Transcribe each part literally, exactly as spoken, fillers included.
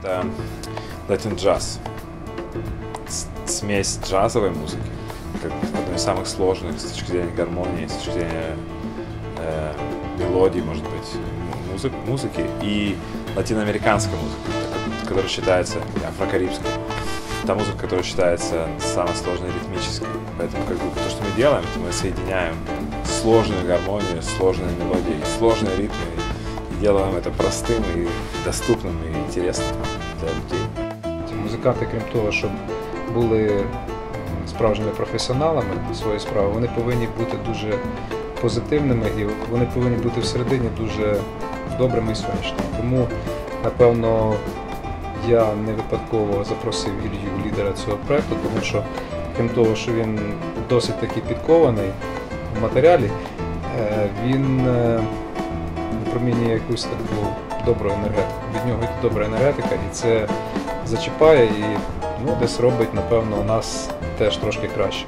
это Latin джаз. Смесь джазовой музыки, как одной из самых сложных с точки зрения гармонии, с точки зрения э, мелодии, может быть, музык, музыки, и латиноамериканской музыки, которая считается афрокарибской. Та музыка, которая считается самой сложной ритмической. Поэтому как бы, то, что мы делаем, это мы соединяем сложную гармонию, сложные мелодии, сложные ритмы, и делаем это простым и доступным и интересным для людей. Музиканти, крім того, щоб були справжніми професіоналами своєї справи, вони повинні бути дуже позитивними і вони повинні бути всередині дуже добрими і сонячними. Тому, напевно, я не випадково запросив Ілью, лідера цього проєкту, тому що, крім того, що він досить таки підкований в матеріалі, він випромінює якусь таку добру енергетику. Від нього йде добра енергетика, і це зачіпає і ну, десь робить, напевно, у нас теж трошки краще.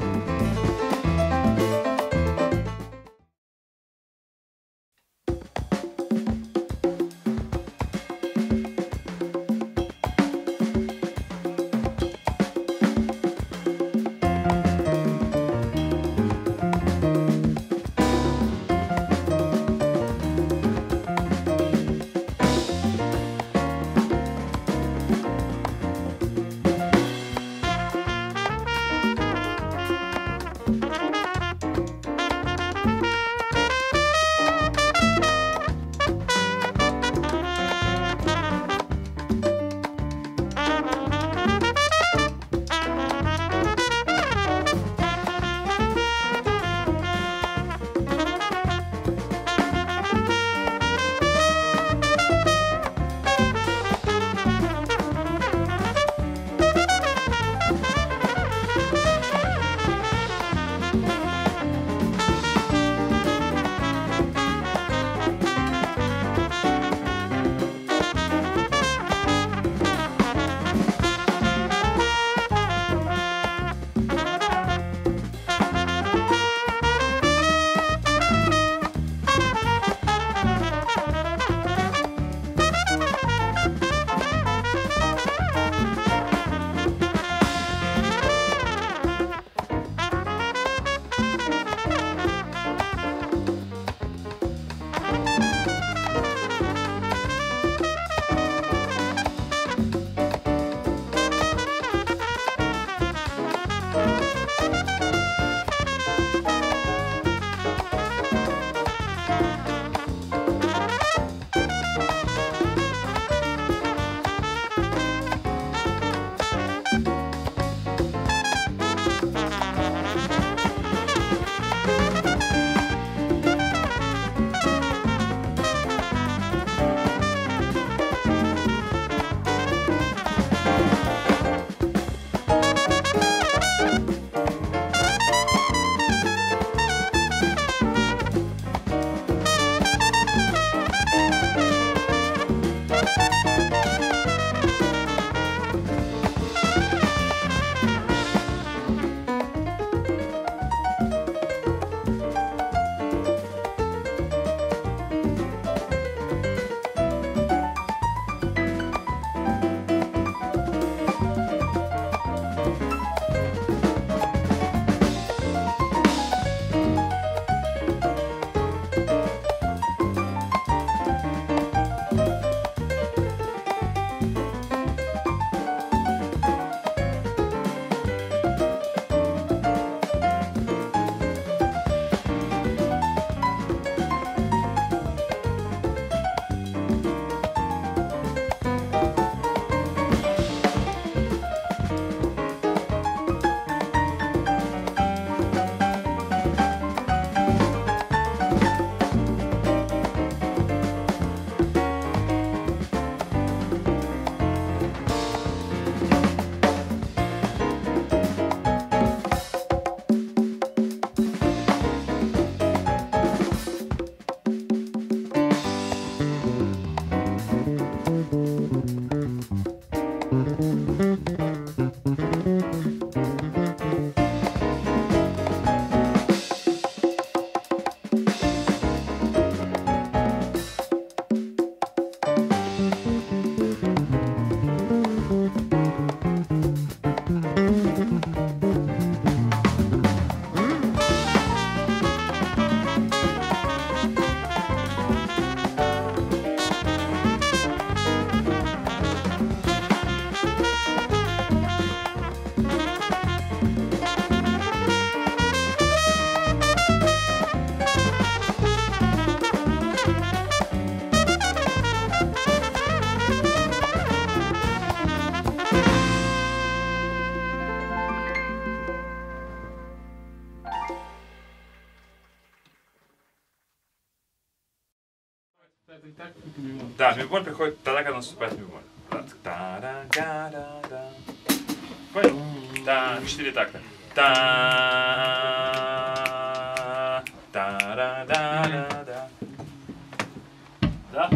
Да, бемоль приходит тогда, когда наступает бемоль. Понял? Да, четыре такта. Та, та, да, да, да. Да?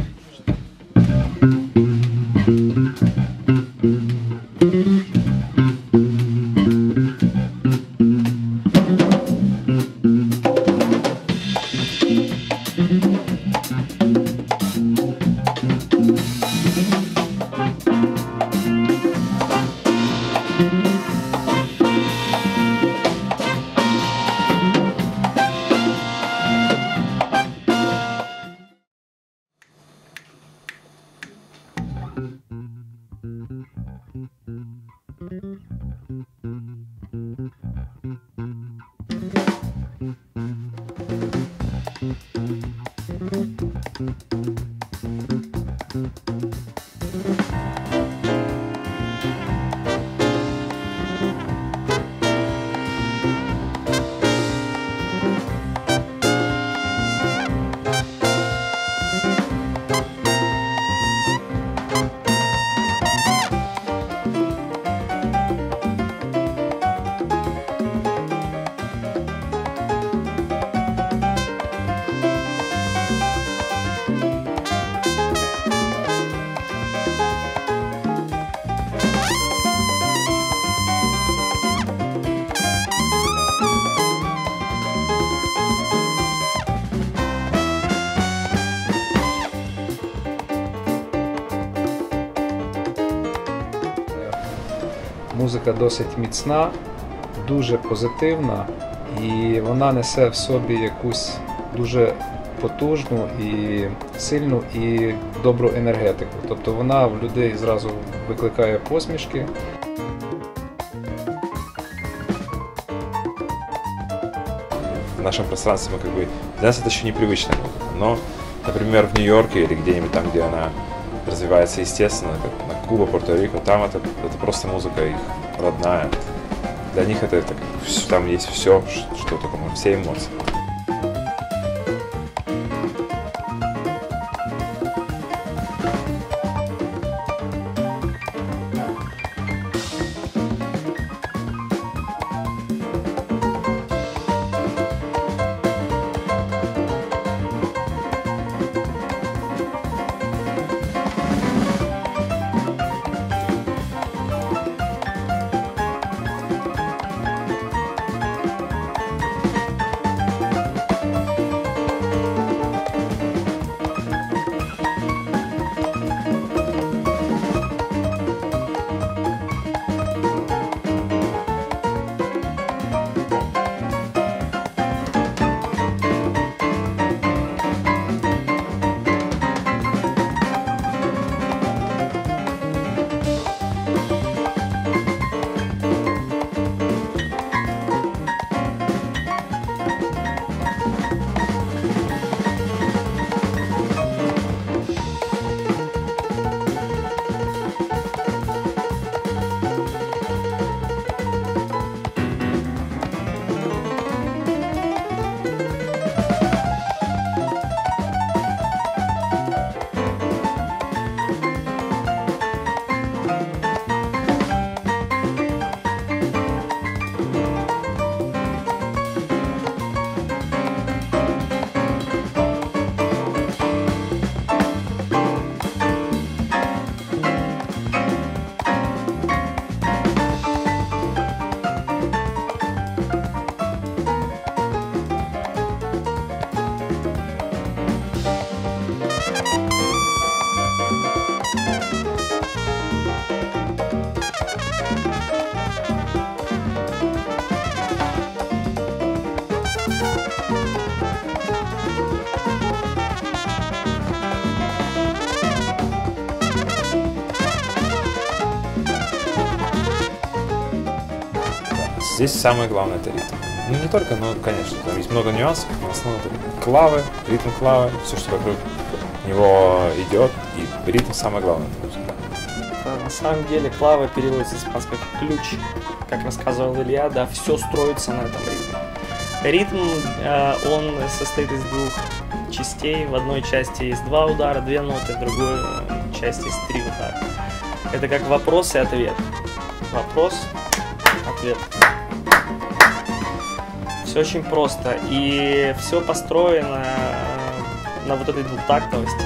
Музика досить міцна, дуже позитивна, і вона несе в собі якусь дуже потужну і сильну і добру енергетику. Тобто вона в людей зразу викликає посмішки. В нашем пространстве мы как бы... Для нас это еще непривычная музыка, но, например, в Нью-Йорке или где-нибудь там, где она развивается естественно, как на Куба, Пуэрто-Рико, там это, это просто музыка их родная. Для них это, это там есть все, что только можно, все эмоции. Здесь самое главное это ритм. Ну не только, но конечно, там есть много нюансов, но основном это клавы, ритм клавы, все, что вокруг него идет, и ритм самое главное. На самом деле клава переводится с испанского как ключ, как рассказывал Илья, да, все строится на этом ритме. Ритм, э, он состоит из двух частей. В одной части есть два удара, две ноты, в другой части есть три удара. Это как вопрос и ответ. Вопрос, ответ. Все очень просто. И все построено на вот этой двухтактовости.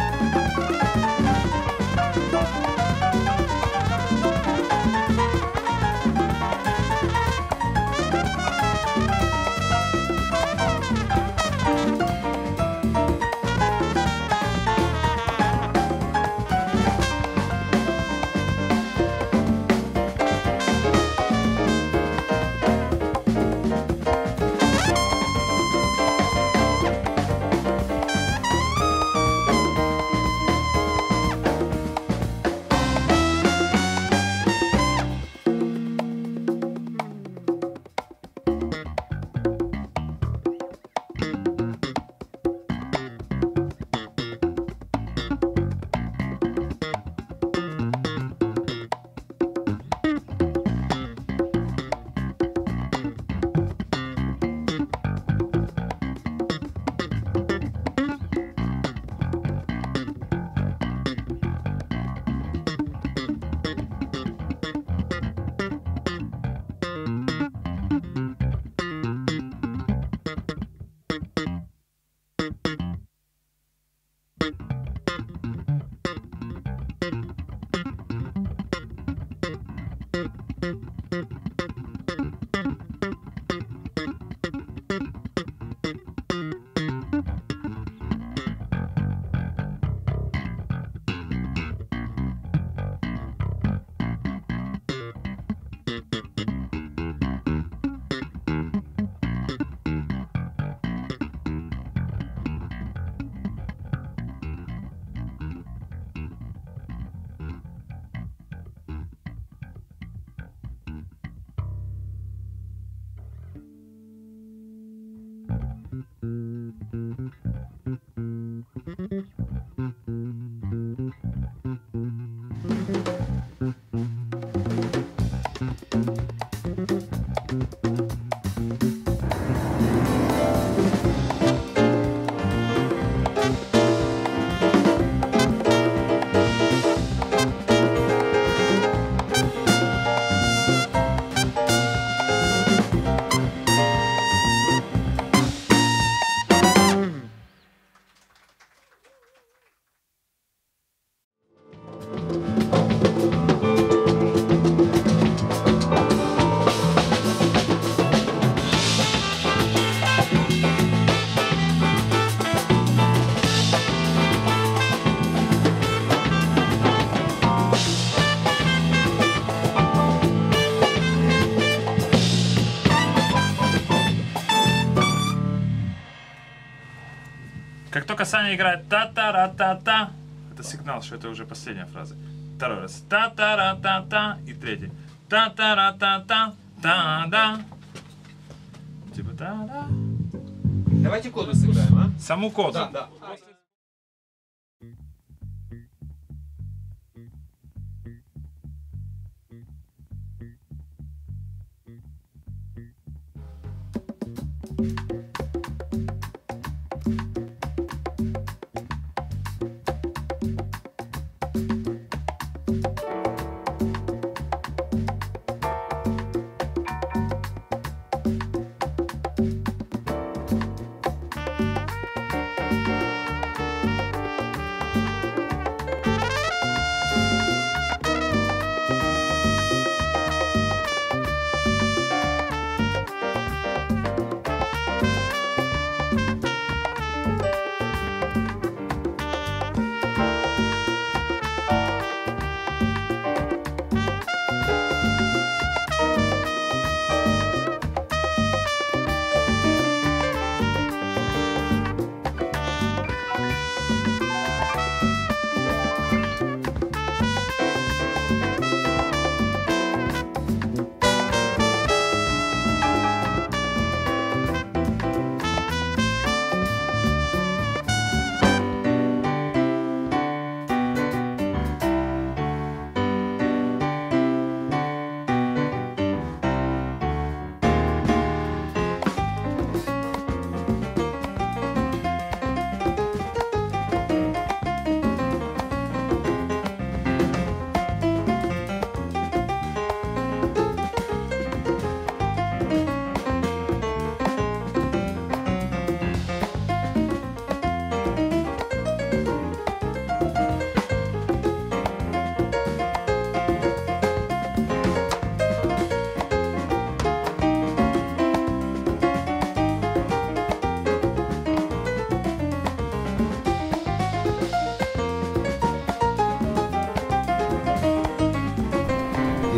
Как только Саня играет та-та-ра-та-та, это сигнал, что это уже последняя фраза. Второй раз та-та-ра-та-та и третий та-та-ра-та-та, та-да. Типа та-да. Давайте коду сыграем, а? Саму коду. Да, да.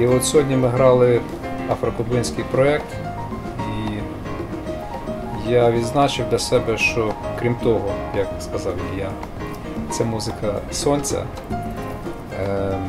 І от сьогодні ми грали афрокубинський проєкт, і я відзначив для себе, що крім того, як сказав Ілля, це музика сонця, ем,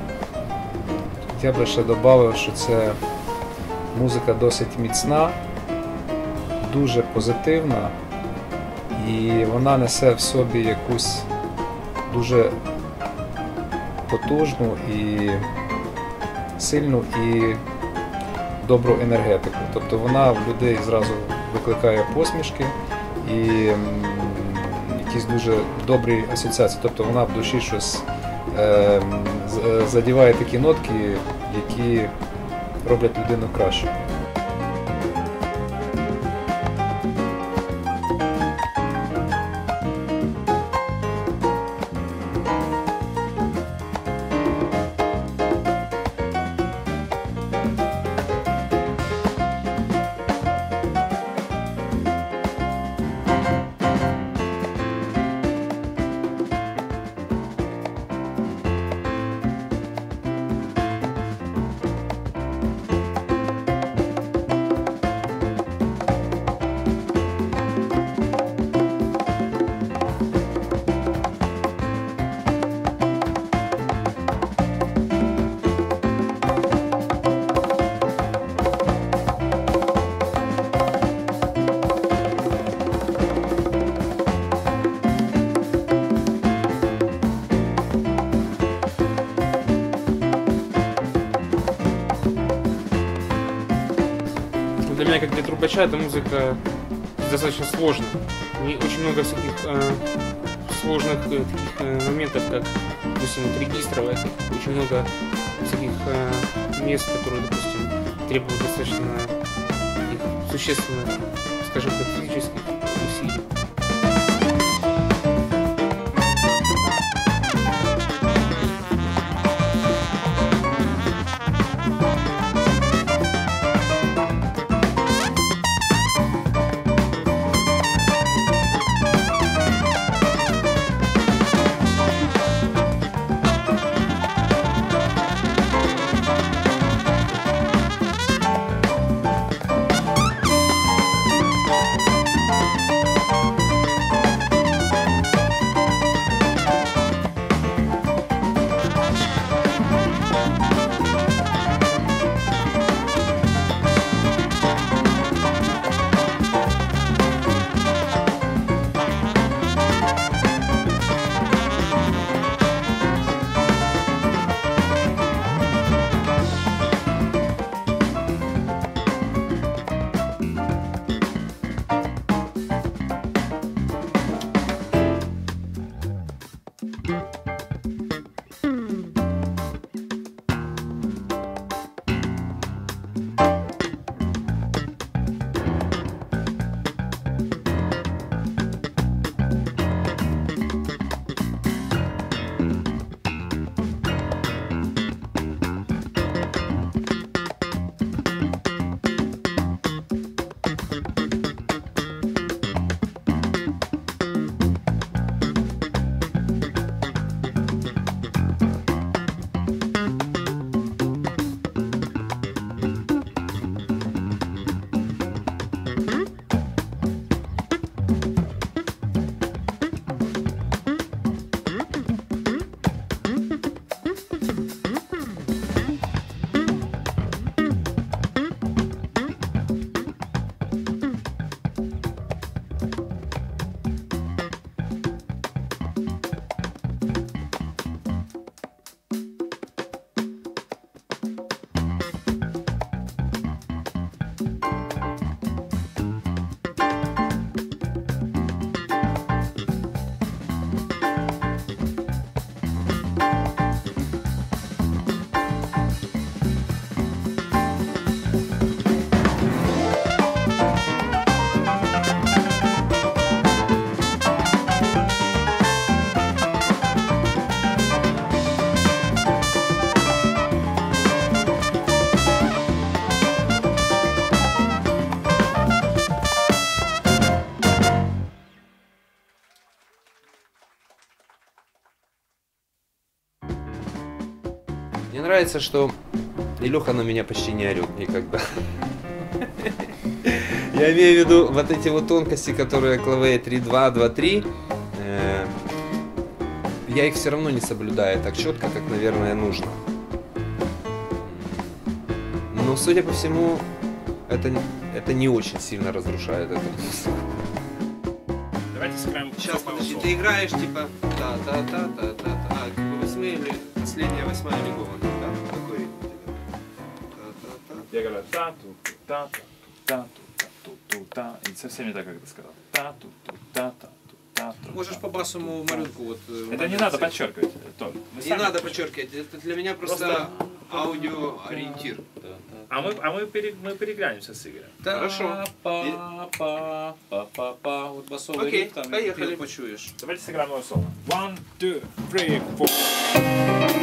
я би ще додав, що це музика досить міцна, дуже позитивна, і вона несе в собі якусь дуже потужну і сильну і добру енергетику. Тобто вона в людей зразу викликає посмішки і м, якісь дуже добрі асоціації. Тобто вона в душі щось е, задіває такі нотки, які роблять людину кращою. Для меня, как для трубача, эта музыка достаточно сложная. И очень много всяких э, сложных э, таких э, моментов, как, допустим, вот регистров, очень много всяких э, мест, которые, допустим, требуют достаточно таких существенных, скажем так, физических усилий. нравится, что Илюха на меня почти не орет никогда. Я имею в виду вот эти вот тонкости, которые клаве три два, два три, э, я их все равно не соблюдаю так четко, как, наверное, нужно. Но, судя по всему, это, это не очень сильно разрушает эту музыку. Давайте сыграем. Сейчас, подожди, ты играешь типа та та та та та та а, как бы восьмые или последняя восьмая лиговая, да? Какой ритм у тебя? Та-та-та. Я говорю та-ту, та-ту, та-ту, та-ту, та, и совсем не так, как ты сказал. Та-ту, та-та, та-ту. Можешь по басовому марюнку вот. Это не надо подчеркивать, Толь. Не надо подчеркивать, это для меня просто аудиоориентир. А мы, а мы, пере, мы переглянемся с Игорем. Хорошо. Па-па-па-па-па. Вот басовый Окей, риф там поехали. ты почуешь. Давайте сыграем мое соло. One, two, three, four.